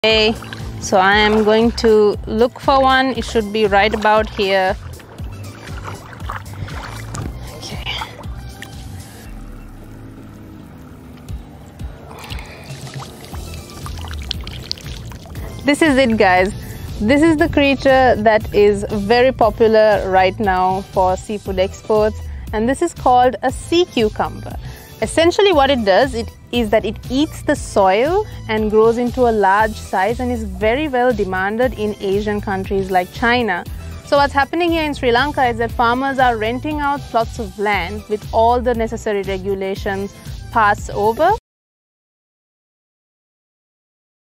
Okay, so I am going to look for one. It should be right about here. Okay. This is it, guys. This is the creature that is very popular right now for seafood exports, and this is called a sea cucumber. Essentially what it does is that it eats the soil and grows into a large size and is very well demanded in Asian countries like China. So what's happening here in Sri Lanka is that farmers are renting out plots of land with all the necessary regulations passed over,